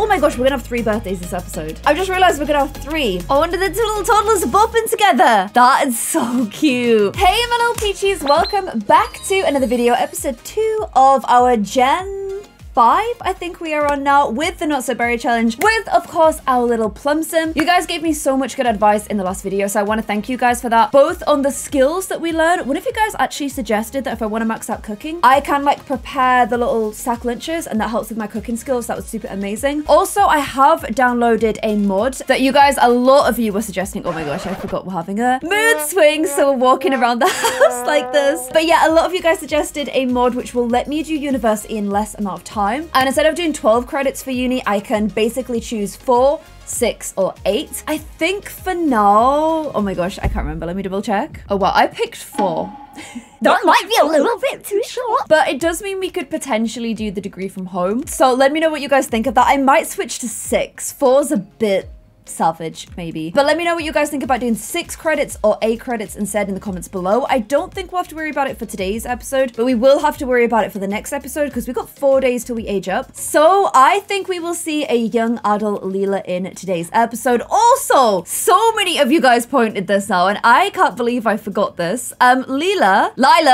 my gosh, we're gonna have 3 birthdays this episode. I just realized we're gonna have 3. I wonder the 2 little toddlers are bopping together. That is so cute. Hey, my little peachies, welcome back to another video, episode 2 of our Gen 5, I think we are on now, with the Not So Berry Challenge, with, of course, our little Plum sim. You guys gave me so much good advice in the last video, so I want to thank you guys for that, both on the skills that we learned. One of you guys actually suggested that if I want to max out cooking, I can like prepare the little sack lunches, and that helps with my cooking skills. That was super amazing. Also, I have downloaded a mod that you guys, a lot of you were suggesting. Oh my gosh, I forgot we're having a mood swing, so we're walking around the house like this. But yeah, a lot of you guys suggested a mod which will let me do university in less amount of time. And instead of doing 12 credits for uni, I can basically choose 4, 6, or 8. I think for now, oh my gosh, I can't remember. Let me double check. Oh wow, I picked 4. That might be a little bit too short. But it does mean we could potentially do the degree from home. So let me know what you guys think of that. I might switch to 6. 4's a bit savage, maybe. But let me know what you guys think about doing 6 credits or 8 credits instead in the comments below. I don't think we'll have to worry about it for today's episode, but we will have to worry about it for the next episode because we've got 4 days till we age up. So I think we will see a young adult Leela in today's episode. Also, so many of you guys pointed this out, and I can't believe I forgot this. Lila,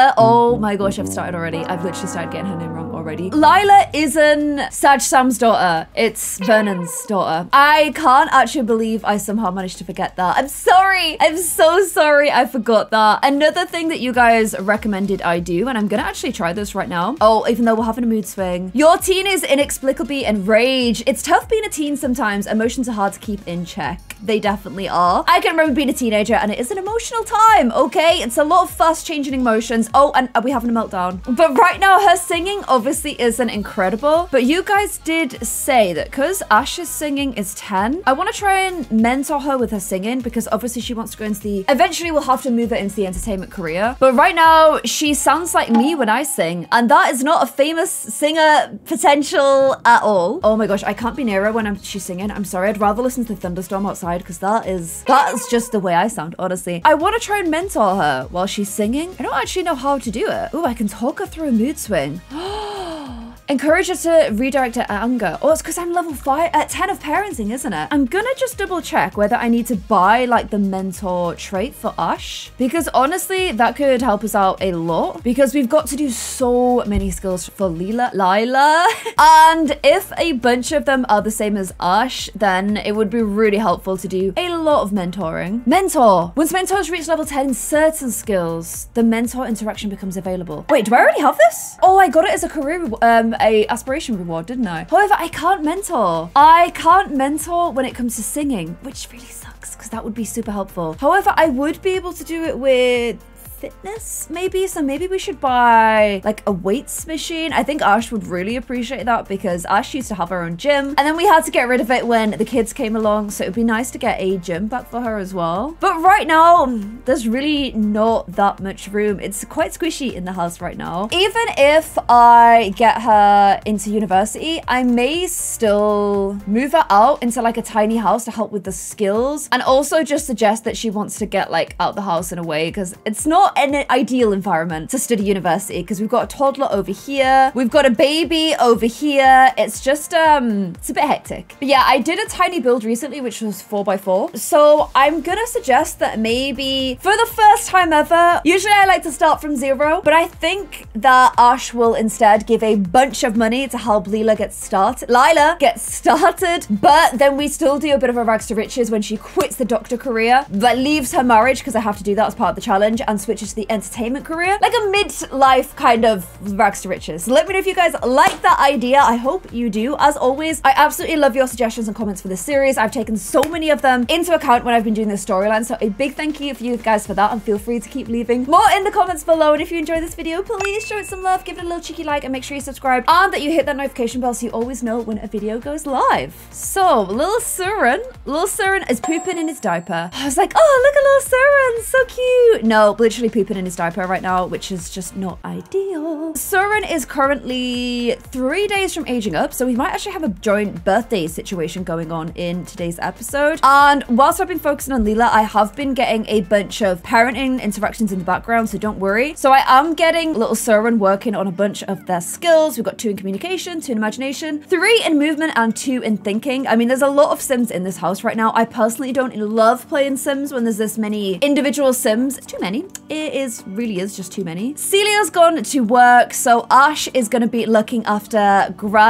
oh my gosh, I've started already. I've literally started getting her name wrong already. Lila isn't Saj Sam's daughter. It's Vernon's daughter. I can't actually believe I somehow managed to forget that. I'm sorry. I'm so sorry I forgot that. Another thing that you guys recommended I do, and I'm gonna actually try this right now. Oh, even though we're having a mood swing. Your teen is inexplicably enraged. It's tough being a teen sometimes. Emotions are hard to keep in check. They definitely are. I can remember being a teenager and it is an emotional time, okay? It's a lot of fast changing emotions. Oh, and are we having a meltdown? But right now her singing obviously isn't incredible. But you guys did say that because Ash's singing is 10, I want to try and mentor her with her singing because obviously she wants to go into the, eventually we'll have to move her into the entertainment career. But right now she sounds like me when I sing, and that is not a famous singer potential at all. Oh my gosh, I can't be near her when she's singing. I'm sorry, I'd rather listen to the thunderstorm outside because that's just the way I sound, honestly. I want to try and mentor her while she's singing. I don't actually know how to do it. Oh, I can talk her through a mood swing. Encourage her to redirect her anger. Oh, it's because I'm level 5 at 10 of parenting, isn't it? I'm gonna just double check whether I need to buy like the mentor trait for Ash, because honestly, that could help us out a lot because we've got to do so many skills for Lila. And if a bunch of them are the same as Ash, then it would be really helpful to do a lot of mentoring. Mentor. Once mentors reach level 10 in certain skills, the mentor interaction becomes available. Wait, do I already have this? Oh, I got it as a career a aspiration reward, didn't I? However, I can't mentor. I can't mentor when it comes to singing, which really sucks because that would be super helpful. However, I would be able to do it with fitness, maybe. So maybe we should buy like a weights machine. I think Ash would really appreciate that because Ash used to have her own gym and then we had to get rid of it when the kids came along. So it'd be nice to get a gym back for her as well. But right now, there's really not that much room. It's quite squishy in the house right now. Even if I get her into university, I may still move her out into like a tiny house to help with the skills, and also just suggest that she wants to get like out the house in a way because it's not an ideal environment to study university because we've got a toddler over here, we've got a baby over here. It's just it's a bit hectic. But yeah, I did a tiny build recently which was 4x4, so I'm gonna suggest that maybe for the first time ever, usually I like to start from 0, but I think that Ash will instead give a bunch of money to help Lila get started, but then we still do a bit of a rags to riches when she quits the doctor career, but leaves her marriage because I have to do that as part of the challenge, and switches to the entertainment career, like a midlife kind of rags to riches. So let me know if you guys like that idea. I hope you do. As always, I absolutely love your suggestions and comments for this series. I've taken so many of them into account when I've been doing this storyline, so a big thank you for you guys for that, and feel free to keep leaving more in the comments below. And if you enjoyed this video, please show it some love, give it a little cheeky like, and make sure you subscribe and that you hit that notification bell so you always know when a video goes live. So little Surin is pooping in his diaper. I was like, oh, look at little Surin, so cute. No, literally actually pooping in his diaper right now, which is just not ideal. Surin is currently 3 days from aging up, so we might actually have a joint birthday situation going on in today's episode. And whilst I've been focusing on Leela, I have been getting a bunch of parenting interactions in the background, so don't worry. So I am getting little Surin working on a bunch of their skills. We've got 2 in communication, 2 in imagination, 3 in movement, and 2 in thinking. I mean, there's a lot of Sims in this house right now. I personally don't love playing Sims when there's this many individual Sims. It's too many. It really is just too many. Celia's gone to work, so Ash is going to be looking after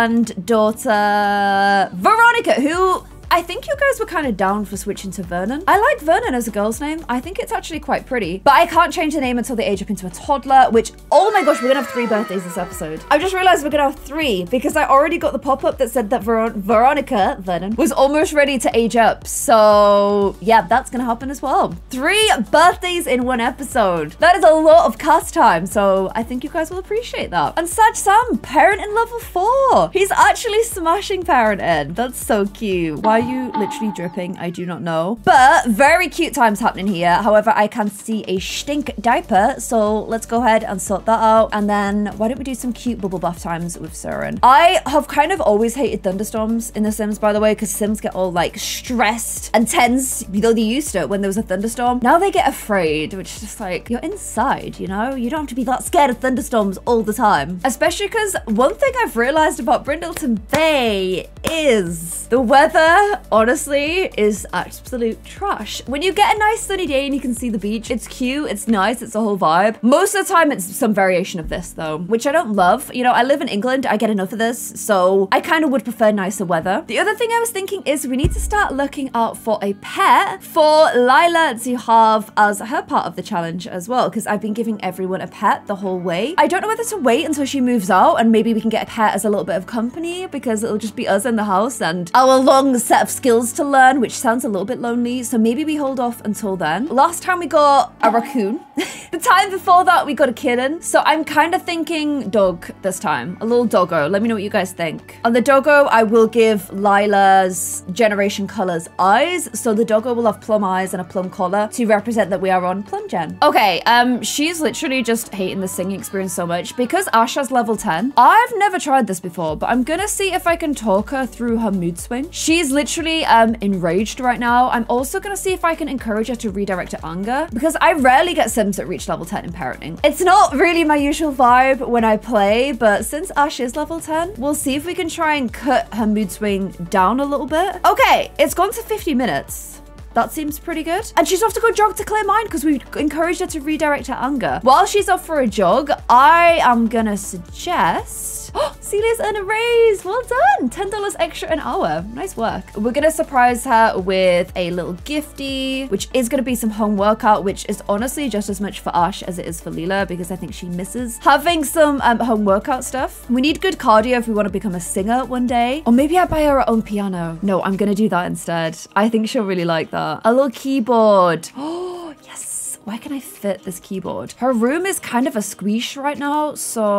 granddaughter Veronica, who I think you guys were kind of down for switching to Vernon. I like Vernon as a girl's name. I think it's actually quite pretty, but I can't change the name until they age up into a toddler, which, oh my gosh, we're gonna have 3 birthdays this episode. I just realized we're gonna have 3 because I already got the pop-up that said that Veronica, Vernon, was almost ready to age up. So yeah, that's gonna happen as well. 3 birthdays in 1 episode. That is a lot of cast time, so I think you guys will appreciate that. And Saj Sam, parent in level 4. He's actually smashing parent in. That's so cute. Why are you literally dripping? I do not know. But very cute times happening here. However, I can see a stink diaper. So let's go ahead and sort that out. And then why don't we do some cute bubble bath times with Surin? I have kind of always hated thunderstorms in The Sims, by the way, because Sims get all like stressed and tense, though they used to when there was a thunderstorm. Now they get afraid, which is just like, you're inside, you know? You don't have to be that scared of thunderstorms all the time. Especially because one thing I've realized about Brindleton Bay is the weather, honestly, is absolute trash. When you get a nice sunny day and you can see the beach, it's cute, it's nice, it's a whole vibe. Most of the time, it's some variation of this though, which I don't love. You know, I live in England, I get enough of this, so I kind of would prefer nicer weather. The other thing I was thinking is we need to start looking out for a pet for Lila to have as her part of the challenge as well, because I've been giving everyone a pet the whole way. I don't know whether to wait until she moves out and maybe we can get a pet as a little bit of company, because it'll just be us in the house and our long set of skills to learn, which sounds a little bit lonely, so maybe we hold off until then. Last time we got a raccoon. The time before that we got a kitten, so I'm kind of thinking dog this time, a little doggo. Let me know what you guys think. On the doggo, I will give Lila's generation colors eyes, so the doggo will have plum eyes and a plum collar to represent that we are on plum gen. Okay, she's literally just hating the singing experience so much because Ash has level 10. I've never tried this before, but I'm gonna see if I can talk her through her mood swing. She's literally enraged right now. I'm also gonna see if I can encourage her to redirect to anger, because I rarely get Sims that reach level 10 in parenting. It's not really my usual vibe when I play, but since Ash is level 10, we'll see if we can try and cut her mood swing down a little bit. Okay, it's gone to 50 minutes. That seems pretty good. And she's off to go jog to clear mind because we encouraged her to redirect her anger. While she's off for a jog, I am gonna suggest... Oh, Celia's earned a raise. Well done. $10 extra an hour. Nice work. We're gonna surprise her with a little gifty, which is gonna be some home workout, which is honestly just as much for Ash as it is for Leela, because I think she misses having some home workout stuff. We need good cardio if we want to become a singer one day. Or maybe I buy her her own piano. No, I'm gonna do that instead. I think she'll really like that. A little keyboard. Oh, yes. Where can I fit this keyboard? Her room is kind of a squeeze right now,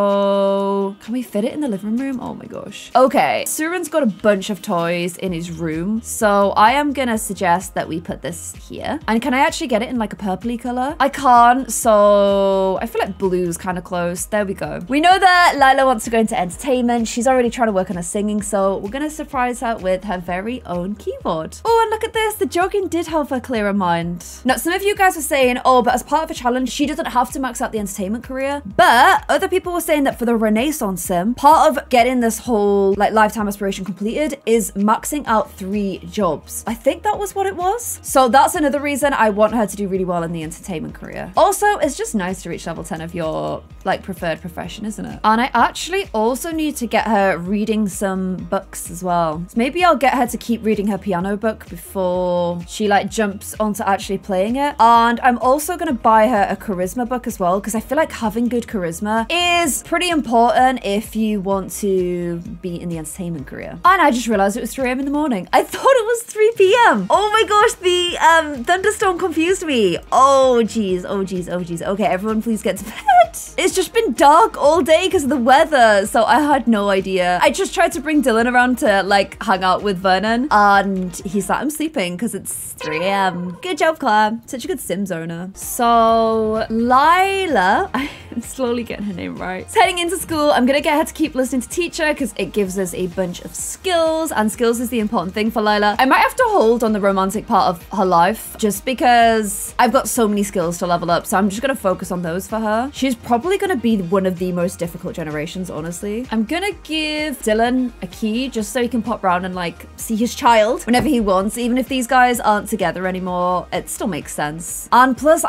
so can we fit it in the living room? Oh my gosh. Okay, Surin's got a bunch of toys in his room, so I am gonna suggest that we put this here. And can I actually get it in like a purpley color? I can't, so I feel like blue's kind of close. There we go. We know that Lila wants to go into entertainment. She's already trying to work on her singing, so we're gonna surprise her with her very own keyboard. Oh, and look at this. The jogging did help her clear her mind. Now, some of you guys were saying, oh, but as part of a challenge, she doesn't have to max out the entertainment career. But other people were saying that for the Renaissance sim, part of getting this whole like lifetime aspiration completed is maxing out 3 jobs. I think that was what it was. So that's another reason I want her to do really well in the entertainment career. Also, it's just nice to reach level 10 of your like preferred profession, isn't it? And I actually also need to get her reading some books as well. So maybe I'll get her to keep reading her piano book before she like jumps onto actually playing it. And I'm also gonna buy her a charisma book as well, because I feel like having good charisma is pretty important if you want to be in the entertainment career. And I just realized it was 3 AM in the morning. I thought it was 3 PM. Oh my gosh, the thunderstorm confused me. Oh geez, oh geez, oh geez. Okay, everyone please get to bed. it's just been dark all day because of the weather. So I had no idea. I just tried to bring Dylan around to like hang out with Vernon. And he's like, I'm sleeping because it's 3 a.m. Good job, Claire. Such a good Sims owner. So Lila, I'm slowly getting her name right. It's heading into school. I'm going to get her to keep listening to teacher because it gives us a bunch of skills. And skills is the important thing for Lila. I might have to hold on the romantic part of her life just because I've got so many skills to level up. So I'm just going to focus on those for her. She's probably going to be one of the most difficult generations, honestly. I'm going to give Dylan a key just so he can pop around and like see his child whenever he wants. Even if these guys aren't together anymore, it still makes sense. And plus,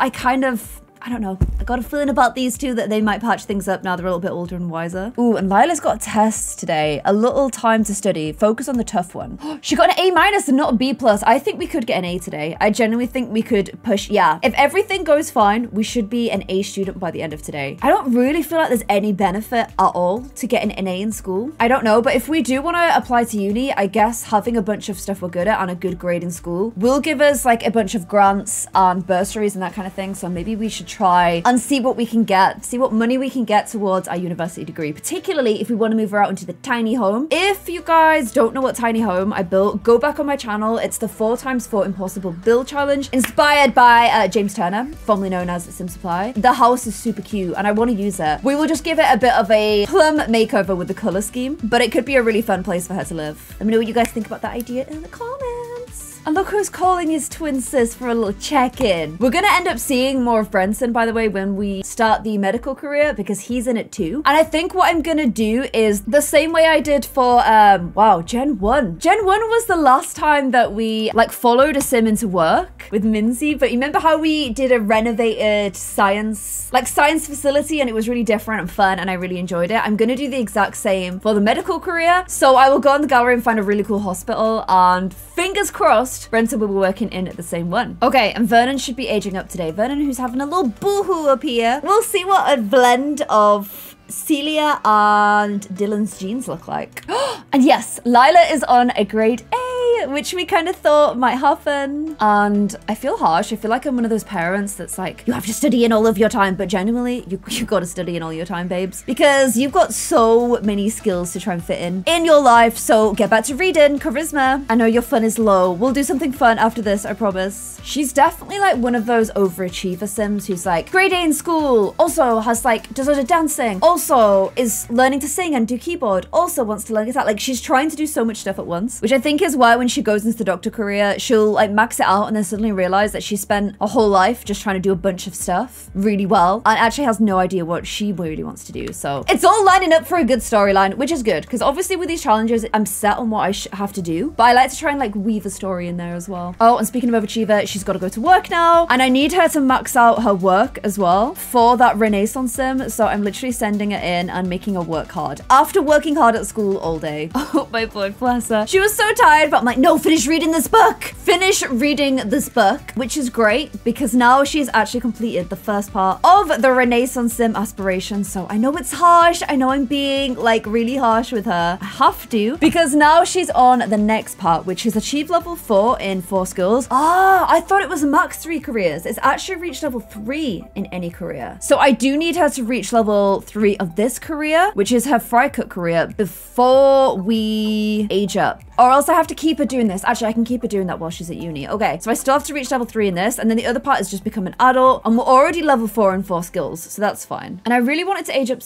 I don't know. I got a feeling about these two that they might patch things up now they're a little bit older and wiser. Ooh, and Lila's got a test today. A little time to study. Focus on the tough one. She got an A- and not a B+. I think we could get an A today. I genuinely think we could push. Yeah, if everything goes fine, we should be an A student by the end of today. I don't really feel like there's any benefit at all to getting an A in school. I don't know, but if we do want to apply to uni, I guess having a bunch of stuff we're good at and a good grade in school will give us like a bunch of grants and bursaries and that kind of thing. So maybe we should try and see what we can get, see what money we can get towards our university degree, particularly if we want to move her out into the tiny home. If you guys don't know what tiny home I built, go back on my channel. It's the 4x4 impossible build challenge inspired by James Turner, formerly known as Sim Supply. The house is super cute and I want to use it. We will just give it a bit of a Plum makeover with the color scheme, but it could be a really fun place for her to live. Let me know what you guys think about that idea in the comments. And look who's calling his twin sis for a little check-in. We're gonna end up seeing more of Brenton, by the way, when we start the medical career because he's in it too. And I think what I'm gonna do is the same way I did for, wow, Gen 1. Gen 1 was the last time that we like followed a sim into work with Minzy, but you remember how we did a renovated science facility and it was really different and fun and I really enjoyed it? I'm gonna do the exact same for the medical career. So I will go on the gallery and find a really cool hospital and fingers crossed, Brenton will be working in at the same one. Okay, and Vernon should be aging up today. Vernon, who's having a little boohoo up here. We'll see what a blend of Celia and Dylan's genes look like. And yes, Lila is on a grade A, which we kind of thought might happen. And I feel harsh. I feel like I'm one of those parents that's like, you have to study in all of your time, but genuinely, you got to study in all your time, babes, because you've got so many skills to try and fit in your life. So get back to reading, charisma. I know your fun is low. We'll do something fun after this, I promise. She's definitely like one of those overachiever sims who's like grade A in school, also has like, does a lot of dancing, also is learning to sing and do keyboard, also wants to learn guitar. Like she's trying to do so much stuff at once, which I think is why when she goes into the doctor career, she'll like max it out and then suddenly realize that she spent a whole life just trying to do a bunch of stuff really well and actually has no idea what she really wants to do. So it's all lining up for a good storyline, which is good because obviously with these challenges, I'm set on what I have to do, but I like to try and like weave a story in there as well. Oh, and speaking of overachiever, she's got to go to work now and I need her to max out her work as well for that Renaissance sim. So I'm literally sending it in and making her work hard after working hard at school all day. Oh, my boy, bless her. She was so tired, but I'm like, no, finish reading this book. Finish reading this book, which is great because now she's actually completed the first part of the Renaissance sim aspiration. So I know it's harsh. I know I'm being like really harsh with her. I have to because now she's on the next part, which is achieve level 4 in 4 skills. Ah, I thought it was max 3 careers. It's actually reached level 3 in any career. So I do need her to reach level 3 of this career, which is her fry cook career, before we age up. Or else I have to keep her doing this. Actually, I can keep her doing that while she's at uni. Okay, so I still have to reach level 3 in this. And then the other part is just become an adult. And we're already level 4 in 4 skills. So that's fine. And I really wanted to age up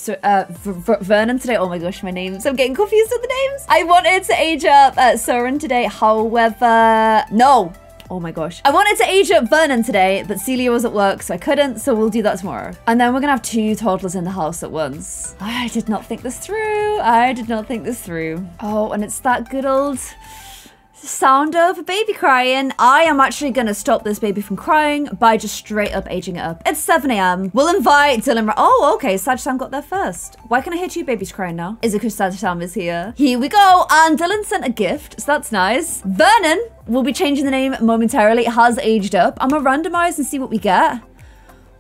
Vernon today. Oh my gosh, my names. I'm getting confused with the names. I wanted to age up Soren today. However, no. Oh my gosh. I wanted to age up Vernon today, but Celia was at work, so I couldn't, so we'll do that tomorrow. And then we're gonna have 2 toddlers in the house at once. I did not think this through. I did not think this through. Oh, and it's that good old sound of a baby crying. I am actually gonna stop this baby from crying by just straight up aging it up. It's 7 a.m. We'll invite Dylan. Oh, okay, Sam got there first. Why can I hear 2 babies crying now? Is it because Sam is here? Here we go. And Dylan sent a gift, so that's nice. Vernon will be changing the name momentarily. It has aged up. I'm gonna randomize and see what we get.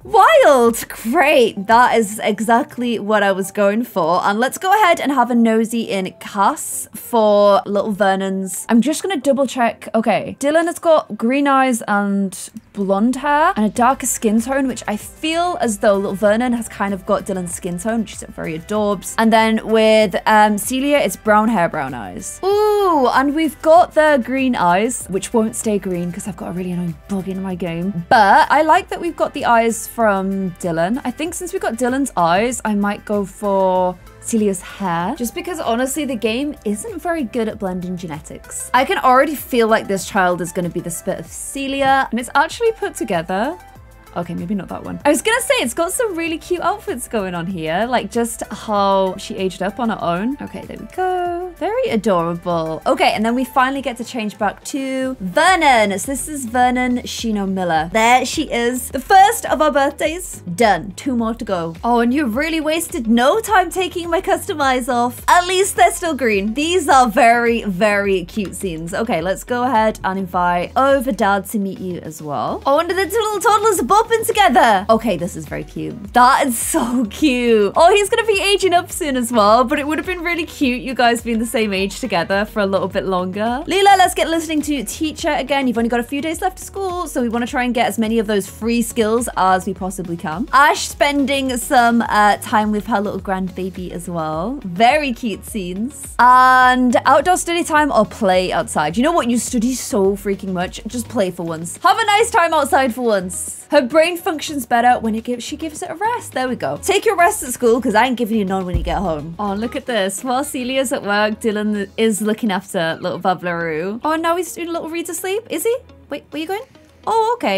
Wild. Great. That is exactly what I was going for. And let's go ahead and have a nosy in Cass for little Vernon's. I'm just going to double check. Okay. Dylan has got green eyes and blonde hair and a darker skin tone, which I feel as though little Vernon has kind of got Dylan's skin tone, which is very adorbs. And then with Celia, it's brown hair, brown eyes. Ooh, and we've got the green eyes, which won't stay green because I've got a really annoying bug in my game. But I like that we've got the eyes from Dylan. I think since we've got Dylan's eyes, I might go for Celia's hair, just because honestly the game isn't very good at blending genetics. I can already feel like this child is going to be the spit of Celia, and it's actually put together. Okay, maybe not that one. I was gonna say, it's got some really cute outfits going on here, like just how she aged up on her own. Okay, there we go. Very adorable. Okay, and then we finally get to change back to Vernon. So this is Vernon Shino Miller. There she is. The first of our birthdays. Done. 2 more to go. Oh, and you really wasted no time taking my custom eyes off. At least they're still green. These are very, very cute scenes. Okay, let's go ahead and invite over Dad to meet you as well. Oh, and the 2 little toddlers are bopping together. Okay, this is very cute. That is so cute. Oh, he's gonna be aging up soon as well, but it would have been really cute you guys being the same age together for a little bit longer. Leela, let's get listening to Teacher again. You've only got a few days left of school, so we want to try and get as many of those free skills as we possibly can. Ash spending some time with her little grandbaby as well. Very cute scenes. And outdoor study time or play outside. You know what? You study so freaking much. Just play for once. Have a nice time outside for once. Her brain functions better when she gives it a rest. There we go. Take your rest at school because I ain't giving you none when you get home. Oh, look at this. While Celia's at work, Dylan is looking after little Bablaroo. Oh, now he's doing a little read to sleep. Is he? Wait, where are you going? Oh, okay.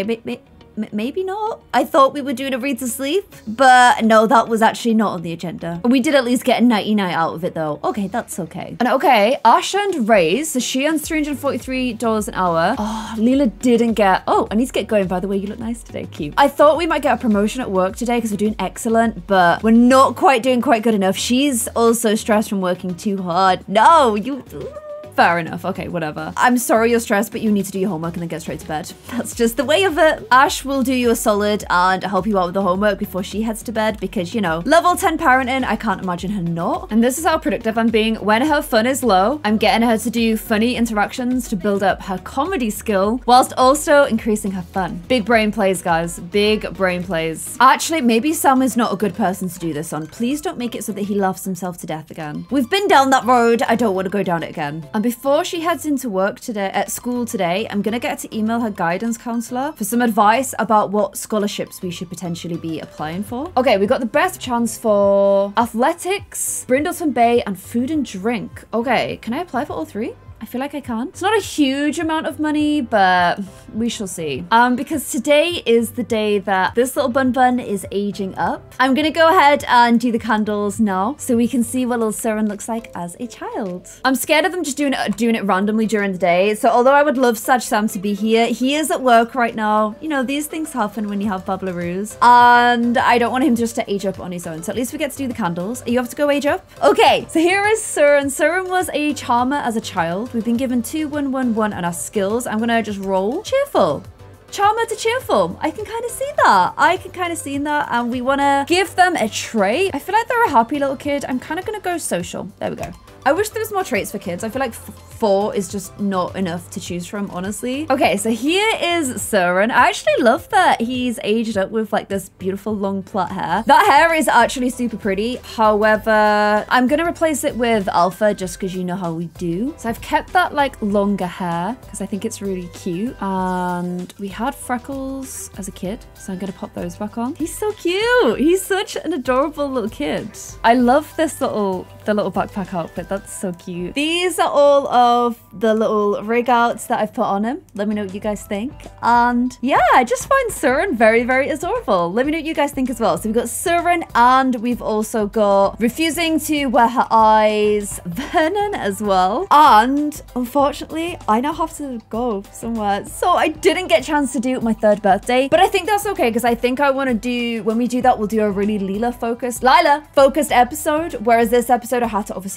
Maybe not. I thought we were doing a read to sleep, but no, that was actually not on the agenda. We did at least get a nighty night out of it though. Okay, that's okay. And okay, Ash earned raise, so she earns $343 an hour. Oh, Leela didn't get, oh, I need to get going. By the way, you look nice today, cute. I thought we might get a promotion at work today because we're doing excellent, but we're not quite doing quite good enough. She's also stressed from working too hard. No, you... Fair enough. Okay, whatever. I'm sorry you're stressed, but you need to do your homework and then get straight to bed. That's just the way of it. Ash will do you a solid and help you out with the homework before she heads to bed because, you know, level 10 parenting, I can't imagine her not. And this is how productive I'm being. When her fun is low, I'm getting her to do funny interactions to build up her comedy skill whilst also increasing her fun. Big brain plays, guys. Big brain plays. Actually, maybe Sam is not a good person to do this on. Please don't make it so that he laughs himself to death again. We've been down that road. I don't want to go down it again. And before she heads into work today, at school today, I'm gonna get to email her guidance counselor for some advice about what scholarships we should potentially be applying for. Okay, we got the best chance for athletics, Brindleton Bay, and food and drink. Okay, can I apply for all 3? I feel like I can. It's not a huge amount of money, but we shall see. Because today is the day that this little bun is aging up. I'm gonna go ahead and do the candles now so we can see what little Siren looks like as a child. I'm scared of them just doing it randomly during the day. So although I would love Saj Sam to be here, he is at work right now. You know, these things happen when you have Bablaroos. And I don't want him just to age up on his own. So at least we get to do the candles. You have to go age up? Okay, so here is Siren. Siren was a charmer as a child. We've been given 2, 1, 1, 1 on our skills. I'm gonna just roll. Cheerful. Charmer to cheerful. I can kind of see that. I can kind of see that. And we want to give them a trait. I feel like they're a happy little kid. I'm kind of going to go social. There we go. I wish there was more traits for kids. I feel like 4 is just not enough to choose from, honestly. Okay, so here is Siren. I actually love that he's aged up with like this beautiful long plait hair. That hair is actually super pretty. However, I'm going to replace it with Alpha just because you know how we do. So I've kept that like longer hair because I think it's really cute. And we had freckles as a kid, so I'm going to pop those back on. He's so cute. He's such an adorable little kid. I love this the little backpack outfit. That's so cute. These are all of the little rig outs that I've put on him. Let me know what you guys think. And yeah, I just find Siren very, very adorable. Let me know what you guys think as well. So we've got Siren and we've also got refusing to wear her eyes, Vernon as well. And unfortunately, I now have to go somewhere. So I didn't get a chance to do my 3rd birthday, but I think that's okay because I think I want to do, when we do that, we'll do a really Lila focused episode. Whereas this episode, I had to obviously focus on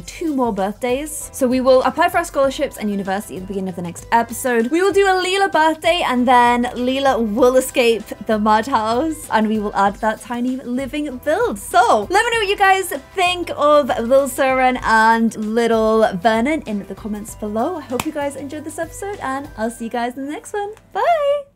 2 more birthdays. So we will apply for our scholarships and university at the beginning of the next episode. We will do a Leela birthday, and then Leela will escape the madhouse, and we will add that tiny living build. So let me know what you guys think of Lil Surin and Little Vernon in the comments below. I hope you guys enjoyed this episode, and I'll see you guys in the next one. Bye!